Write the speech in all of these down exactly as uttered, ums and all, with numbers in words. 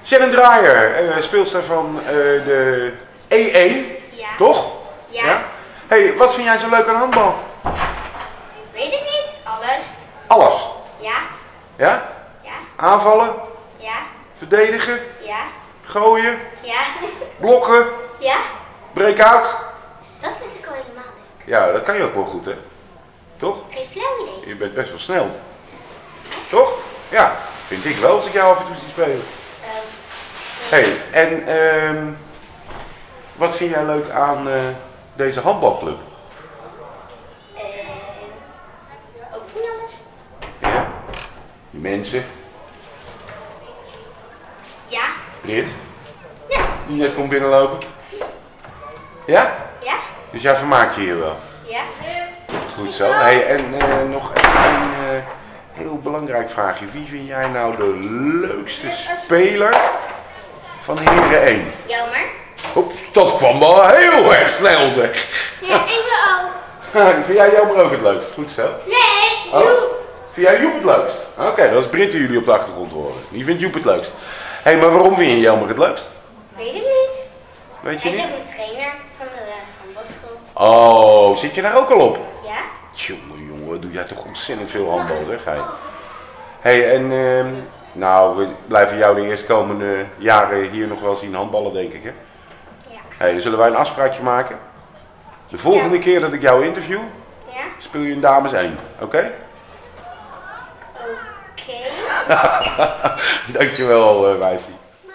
Shannon Draaier, uh, speelster van uh, de E één, Ja. toch? Ja. Ja. Hey, wat vind jij zo leuk aan handbal? Weet ik niet. Alles. Alles. Ja. Ja? Ja. Aanvallen, Ja. verdedigen, Ja. gooien, Ja. blokken, Ja. break-out. Dat vind ik al helemaal leuk. Ja, dat kan je ook wel goed, hè? Toch? Geen flauw idee. Je bent best wel snel. Toch? Ja, vind ik wel als ik jou af en toe zie spelen. Ehm, Hey, en ehm, wat vind jij leuk aan uh, deze handbalclub? eh, ook van alles. Ja? Die mensen, Ja. Brit, Ja. die net komt binnenlopen. Ja? Ja. Dus jij vermaakt je hier wel. Ja. Goed zo. Hey, en uh, nog een uh, heel belangrijk vraagje. Wie vind jij nou de leukste speler van Heren één? Jammer. Oeps, dat kwam wel heel erg snel zeg. Ja, ik wil ook. Vind jij Jammer ook het leukst? Goed zo. Nee. Oh? Vind jij Joep het leukst? Oké, okay, dat is Brit die jullie op de achtergrond horen. Die vindt Joep het leukst. Hé, hey, maar waarom vind je Jammer het leukst? Weet ik niet. Weet je Hij is niet? ook een trainer van de uh, handbalschool. Oh, zit je daar ook al op? Ja. Jongen, jongen, doe jij toch ontzettend veel handbal, zeg hij. Hé, hey, en uh, nou, we blijven jou de eerstkomende jaren hier nog wel zien handballen, denk ik, hè? Ja. Hey, zullen wij een afspraakje maken? De volgende Ja. keer dat ik jou interview, Ja. speel je in dames één, oké? Okay? Oké. Dankjewel, uh, Wijsie.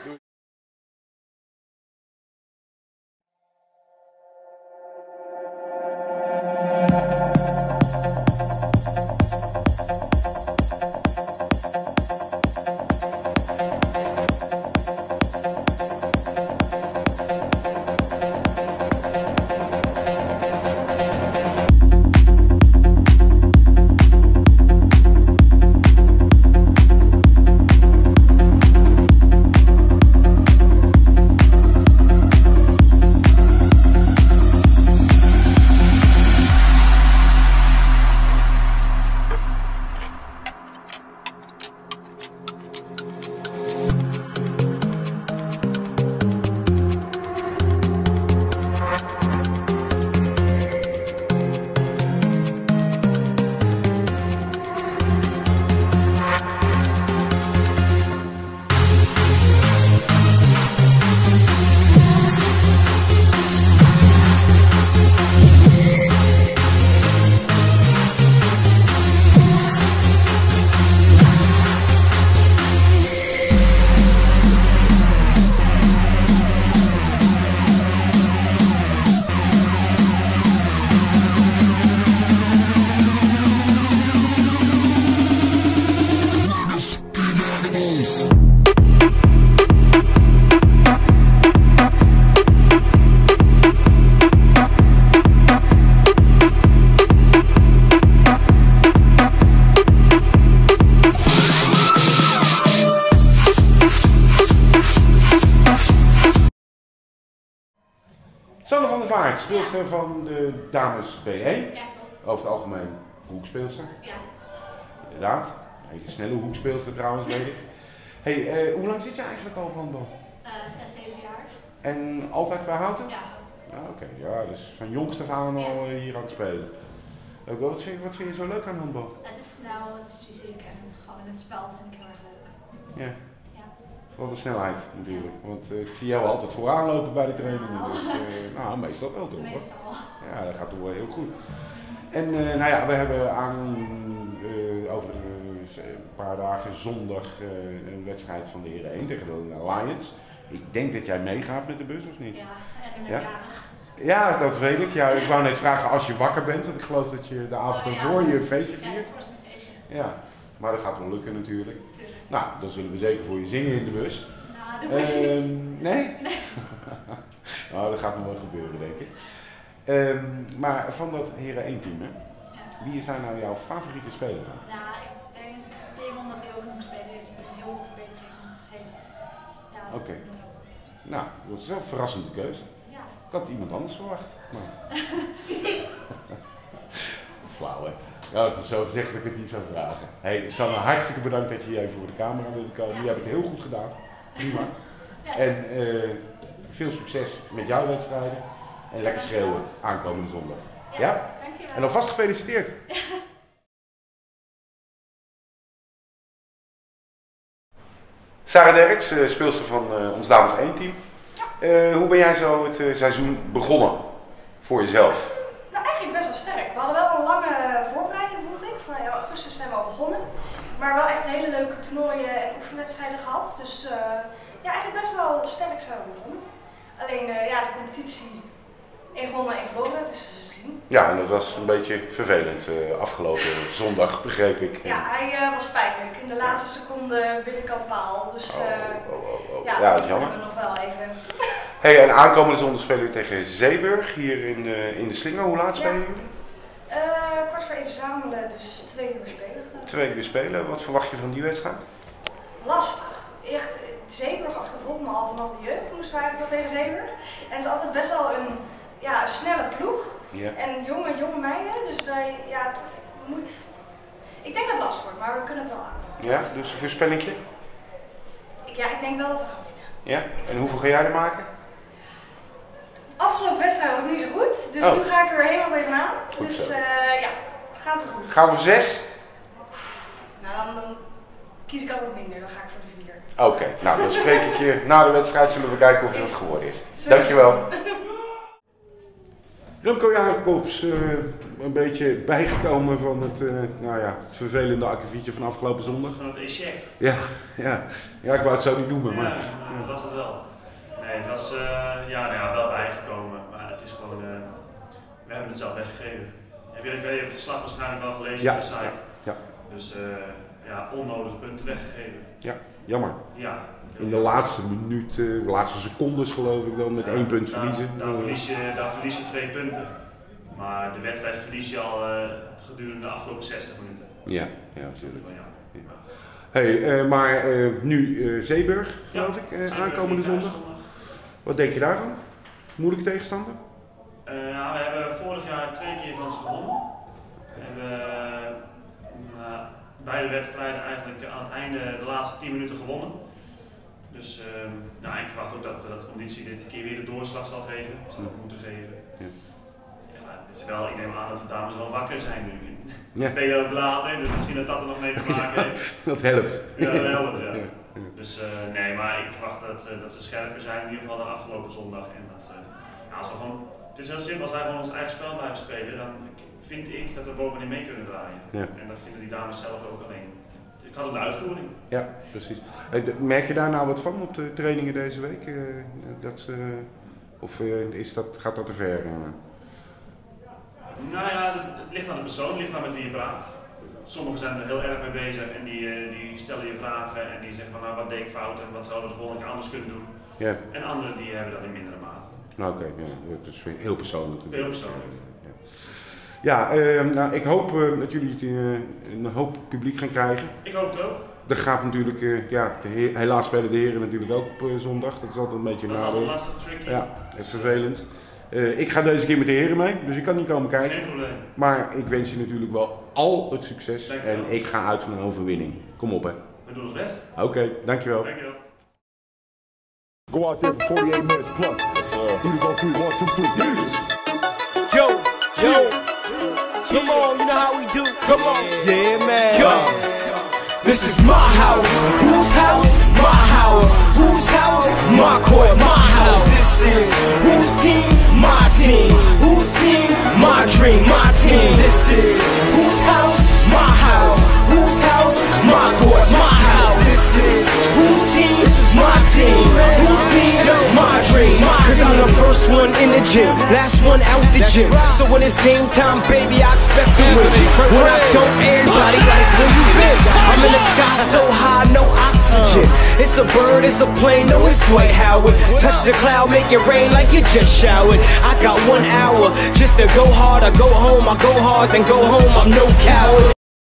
Sanne van der Vaart, speelster van de dames B één. Ja. Over het algemeen hoekspeelster. Ja. Inderdaad. Een hele snelle hoekspeelster trouwens, weet ik. Hey, uh, hoe lang zit je eigenlijk al op handbal? Uh, zes, zeven jaar. En altijd bij Houten? Ja. Ah, oké, okay. Ja, dus van jongs af aan al uh, hier aan het spelen. Uh, wat, vind, wat vind je zo leuk aan handbal? Het is snel, het is fysiek en gewoon het spel vind ik heel erg leuk. Ja. Ja. Vooral de snelheid natuurlijk, want uh, ik zie jou altijd vooraan lopen bij de trainingen. Nou, dus, uh, nou meestal wel toch? Meestal. Ja, dat gaat toch wel heel goed. En uh, nou ja, we hebben aan, uh, over uh, een paar dagen zondag uh, een wedstrijd van de Heren één tegen de Lions. Ik denk dat jij meegaat met de bus of niet? Ja, en ik ben Ja? jarig. Ja, dat weet ik. Ja, ik wou net vragen als je wakker bent, want ik geloof dat je de avond Oh, ja. ervoor je een feestje Ja, viert. het wordt een feestje. Ja, maar dat gaat wel lukken natuurlijk. Tuurlijk. Nou, dan zullen we zeker voor je zingen in de bus. Nou, dat moet je Ehm, niet. nee? Nee. Nou, dat gaat nog wel gebeuren, denk ik. Ehm, maar van dat Heren één team, hè? Ja. Wie is daar nou jouw favoriete speler van? Nou, ik denk Demon dat hij ook nog een speler is met een heel veel verbetering heeft. Ja, Oké. okay. Nou, dat is wel een verrassende keuze. Ja. Ik had iemand anders verwacht. Maar... Flauw, hè? Ja, ik heb zo gezegd dat ik het niet zou vragen. Hé, hey, Sanne, hartstikke bedankt dat je hier even voor de camera wilde komen. Je hebt het heel goed gedaan. prima. Ja. En uh, veel succes met jouw wedstrijden. En lekker schreeuwen aankomende zondag. Ja? Ja? Dankjewel. En alvast gefeliciteerd. Ja. Sarah Derks, uh, speelster van uh, ons dames één team. Uh, hoe ben jij zo het uh, seizoen begonnen voor jezelf? Nou, eigenlijk best wel sterk. We hadden wel een lange voorbereiding, vond ik. Van ja, augustus zijn we al begonnen. Maar wel echt hele leuke toernooien en oefenwedstrijden gehad. Dus uh, ja, eigenlijk best wel sterk zijn we begonnen. Alleen uh, ja, de competitie één gewonnen, één verloren, dus gezien. Ja, en dat was een beetje vervelend uh, afgelopen zondag, begreep ik. Ja, hij uh, was pijnlijk. In de laatste seconde binnenkant paal. Dus uh, oh, oh, oh, oh. ja, ja, dat is jammer. we nog wel even. Hey, en aankomende zondag spelen jullie tegen Zeeburg hier in, uh, in de Slinger. Hoe laat spelen Ja. jullie? Uh, kwart voor even zamelen, dus twee uur spelen. Twee uur spelen. Wat verwacht je van die wedstrijd? Lastig. Echt, Zeeburg achtervolgt me al vanaf de jeugd, moesten we eigenlijk wel tegen Zeeburg. En het is altijd best wel een, ja, een snelle ploeg. Ja. En jonge, jonge meiden, dus wij, ja, het moet... Ik denk dat het lastig wordt, maar we kunnen het wel aan. Ja, dus een voorspellingje? Ik, ja, ik denk wel dat we gaan winnen. Ja, en hoeveel ga jij er maken? Afgelopen wedstrijd was niet zo goed, dus Oh. nu ga ik er weer helemaal tegenaan. Goed Dus zo. uh, ja, het gaat weer goed. Gaan we voor zes? Nou, dan, dan kies ik altijd minder, dan ga ik voor de vier. Oké, okay, nou dan spreek ik je na de wedstrijd, zullen we kijken of het geworden is. Sorry. Dankjewel. Remco Jacobs, uh, een beetje bijgekomen van het, uh, nou ja, het vervelende akkefietje van afgelopen zondag. Van het échec. Ja, ja, ja, ik wou het zo niet noemen, maar... Ja, dat was het wel. Nee, het was uh, ja, nou ja, wel bijgekomen, maar het is gewoon, uh, we hebben het zelf weggegeven. Heb je even het verslag waarschijnlijk wel gelezen Ja, op de site? ja, ja. Dus uh, ja, onnodig punten weggegeven. Ja, jammer. Ja. In de laatste minuut, uh, de laatste secondes geloof ik dan, met Ja, één punt daar, verliezen. Daar verlies, je, daar verlies je twee punten. Maar de wedstrijd verlies je al uh, gedurende de afgelopen zestig minuten. Ja, ja, natuurlijk. Ja. Ja. Hey, uh, maar uh, nu uh, Zeeburg, geloof Ja, ik, uh, Zeeburg aankomende thuis zondag. Wat denk je daarvan? Moeilijke tegenstander? Uh, ja, we hebben vorig jaar twee keer van ze gewonnen. We hebben uh, beide wedstrijden eigenlijk aan het einde de laatste tien minuten gewonnen. Dus uh, nou, ik verwacht ook dat, dat de conditie dit keer weer de doorslag zal geven, zal ook moeten geven. Ja. Ja, het is wel, ik neem aan dat de dames wel wakker zijn nu. We Ja. spelen ook later, dus misschien dat dat er nog mee te maken heeft. Dat helpt. Ja, dat helpt, ja. Ja, ja. Dus uh, nee, maar ik verwacht dat, uh, dat ze scherper zijn, in ieder geval dan afgelopen zondag. En dat, uh, ja, als we gewoon, het is heel simpel, als wij gewoon ons eigen spel blijven spelen, dan vind ik dat we bovenin mee kunnen draaien. Ja. En dat vinden die dames zelf ook alleen. Ik had ook de uitvoering. Ja, precies. Hey, de- merk je daar nou wat van op de trainingen deze week? Uh, dat ze, of uh, is dat, gaat dat te ver? Uh? Nou ja, het, het ligt aan de persoon, het ligt aan met wie je praat. Sommigen zijn er heel erg mee bezig en die, uh, die stellen je vragen en die zeggen van nou wat deed ik fout en wat zouden we de volgende keer anders kunnen doen. Ja, En anderen die hebben dat in mindere mate. nou oké, ja, dat is heel persoonlijk. Heel persoonlijk. Ja, ja uh, nou, ik hoop uh, dat jullie uh, een hoop publiek gaan krijgen. Ik hoop het ook. Er gaat natuurlijk, uh, ja, de heer, helaas spelen de heren natuurlijk ook op uh, zondag. Dat is altijd een beetje een Dat is altijd nadeel. lastig, tricky. Ja, dat is vervelend. Uh, ik ga deze keer met de heren mee, dus ik kan niet komen kijken. Geen probleem. Maar ik wens je natuurlijk wel al het succes Dankjewel. en ik ga uit van een overwinning. Kom op hè. We doen ons best. Oké, okay, dankjewel. Dankjewel. Go out there for forty-eight minutes plus. Yes, sir. Heaters on three, one, two, three. Yo, yo, come on, you know how we do. Come on, yeah, man. Yo, this is my house. Whose house? My house. Whose house? My court, my house. This is whose team? My team. Whose team? My dream, my team. This is whose house? My house. Whose house? My court, my house. This is whose team? My team. Whose team? My dream, my Cause I'm the first one in the gym, last one out the gym. So when it's game time, baby, I expect to win. When I don't, everybody like, where you been? I'm in the sky so high, no oxygen. It's a bird, it's a plane, no, it's Dwight Howard. Touch the cloud, make it rain like you just showered. I got one hour just to go hard, I go home, I go hard, then go home, I'm no coward.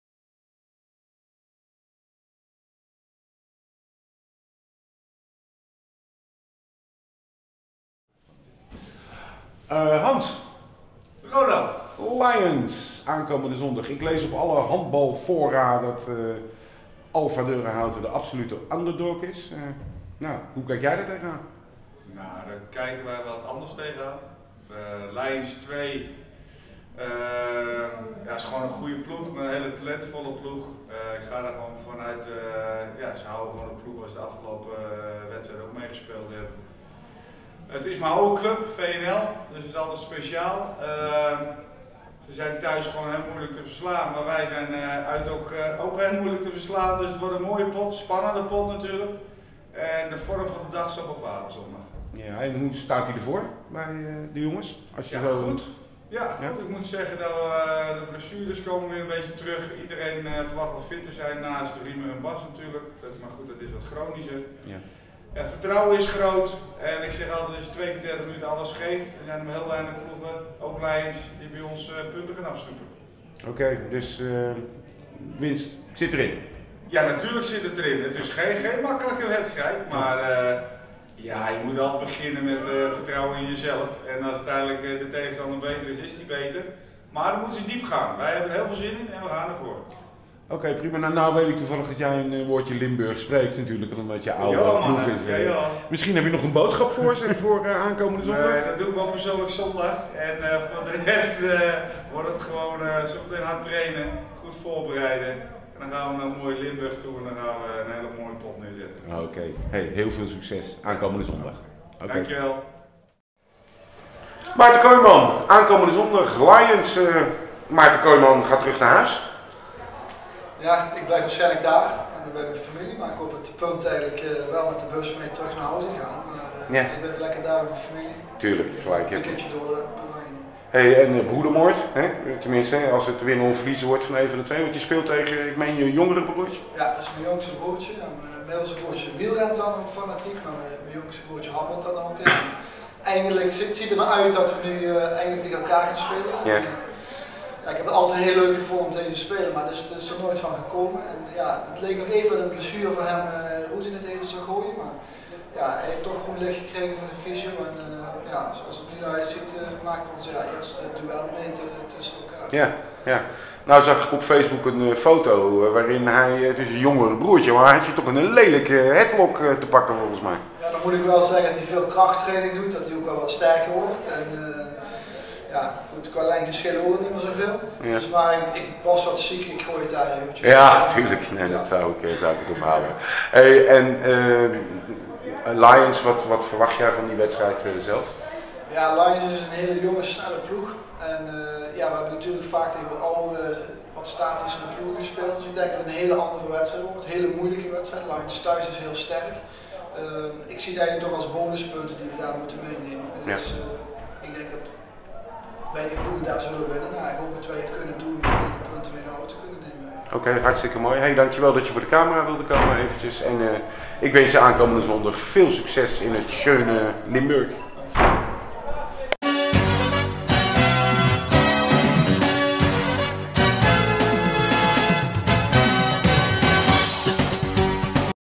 Uh, Hans, Ronald. Lions, aankomende zondag. Ik lees op alle handbalfora dat uh, Alpha Deurenhouten de absolute underdog is. Uh, Nou, hoe kijk jij daar tegenaan? Nou, daar kijken wij wat anders tegenaan. Uh, Lions twee uh, ja, is gewoon een goede ploeg, een hele talentvolle ploeg. Uh, ik ga daar gewoon vanuit, uh, ja, ze houden gewoon de ploeg waar ze de afgelopen uh, wedstrijd ook meegespeeld hebben. Het is mijn oude club, V N L, dus het is altijd speciaal. Uh, ze zijn thuis gewoon heel moeilijk te verslaan, maar wij zijn uh, uit ook, uh, ook heel moeilijk te verslaan. Dus het wordt een mooie pot, spannende pot natuurlijk. En de vorm van de dag zal bepalen zondag. Ja, en hoe staat hij ervoor bij uh, de jongens? Als je ja, zo... goed. Ja, goed. Ja? Ik moet zeggen dat we, uh, de blessures komen weer een beetje terug. Iedereen uh, verwacht wel fit te zijn naast Riemer en Bas natuurlijk. Dat, maar goed, dat is wat chronischer. Ja. Ja, vertrouwen is groot. En ik zeg altijd, als je twee keer dertig minuten alles geeft, er zijn er heel weinig ploegen, ook Lions, die bij ons uh, punten gaan afsnoepen. Oké, okay, dus uh, winst zit erin? Ja, natuurlijk zit het erin. Het is geen, geen makkelijke wedstrijd, maar uh, ja, je moet altijd beginnen met uh, vertrouwen in jezelf. En als uiteindelijk uh, de tegenstander beter is, is die beter. Maar dan moeten ze diep gaan. Wij hebben er heel veel zin in en we gaan ervoor. Oké, okay, prima. Nou, nou weet ik toevallig dat jij een uh, woordje Limburg spreekt natuurlijk, omdat je oude ja, ploeg is. Ja, ja. Misschien heb je nog een boodschap voor ze voor uh, aankomende zondag? Nee, dat doe ik wel persoonlijk zondag. En uh, voor de rest uh, wordt het gewoon uh, zo meteen hard trainen, goed voorbereiden. En dan gaan we naar mooi Limburg toe en dan gaan we een hele mooie pot neerzetten. Oké, okay. Hey, heel veel succes aankomende zondag. Okay. Dankjewel. Maarten Kooijman, aankomende zondag, Lions. Uh, Maarten Kooijman gaat terug naar huis. Ja, ik blijf waarschijnlijk daar en bij mijn familie, maar ik hoop dat de punt eigenlijk uh, wel met de bus mee terug naar huis gaan. Maar uh, ja. Ik blijf lekker daar met mijn familie. Tuurlijk, gelijk. Een keertje door de Hey, en uh, broedermoord, hè? Tenminste als het winnen of verliezen wordt van een van de twee, want je speelt tegen, ik meen je jongere broertje? Ja, dat is mijn jongste broertje. En mijn middelste broertje wielrent dan ook fanatiek, maar mijn, mijn jongste broertje handelt dan ook. Ja. Eindelijk ziet, ziet er nou uit dat we nu uh, eindelijk tegen elkaar gaan spelen. Ja. En, uh, ja, ik heb het altijd heel leuk gevonden om tegen te spelen, maar er is, er is er nooit van gekomen. En, ja, het leek nog even dat een blessure van hem uh, roet in het eten zou gooien, maar ja, hij heeft toch groen licht gekregen van de fysio. En uh, ja, zoals het nu uitziet, uh, maken we ons ja, eerst uh, duel mee tussen elkaar. Ja, ja. Nou zag ik op Facebook een uh, foto uh, waarin hij, uh, het is een jongere broertje, maar hij had je toch een lelijke uh, headlock uh, te pakken volgens mij. Ja, dan moet ik wel zeggen dat hij veel krachttraining doet, dat hij ook wel wat sterker wordt. En, uh, ja, goed, qua lengte schelen ook niet meer zoveel. Ja. Dus, maar ik, ik was wat ziek, ik gooi het daar eventjes. Ja, natuurlijk. Nee, dat zou ik, zou ik het ophouden. Hey, en uh, Lions, wat, wat verwacht jij van die wedstrijd uh, zelf? Ja, Lions is een hele jonge, snelle ploeg. En uh, ja, we hebben natuurlijk vaak tegen wat oudere, wat statische ploegen gespeeld. Dus ik denk dat het een hele andere wedstrijd wordt. Een hele moeilijke wedstrijd. Lions thuis is heel sterk. Uh, ik zie het eigenlijk toch als bonuspunten die we daar moeten meenemen. Dus uh, ik denk dat wij de ploegen daar zullen winnen. Nou, ik hoop dat wij het kunnen doen om de punten weer naar te kunnen nemen. Oké, okay, hartstikke mooi. Hey, dankjewel dat je voor de camera wilde komen eventjes. En uh, ik wens je aankomende zondag veel succes in het schöne Limburg.